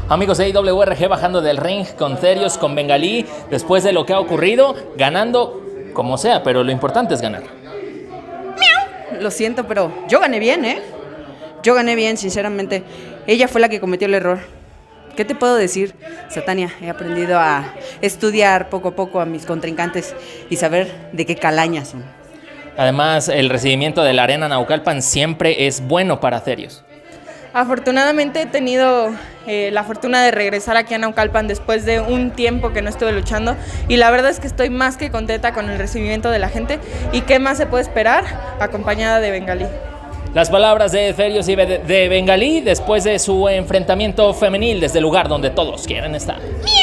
Amigos de IWRG bajando del ring con Therios, con Bengalí, después de lo que ha ocurrido, ganando como sea, pero lo importante es ganar. Lo siento, pero yo gané bien, ¿eh? Yo gané bien, sinceramente. Ella fue la que cometió el error. ¿Qué te puedo decir, Satania? He aprendido a estudiar poco a poco a mis contrincantes y saber de qué calañas son. Además, el recibimiento de la Arena Naucalpan siempre es bueno para Therios. Afortunadamente he tenido la fortuna de regresar aquí a Naucalpan después de un tiempo que no estuve luchando y la verdad es que estoy más que contenta con el recibimiento de la gente y qué más se puede esperar acompañada de Bengalí. Las palabras de Therios y de Bengalí después de su enfrentamiento femenil desde el lugar donde todos quieren estar.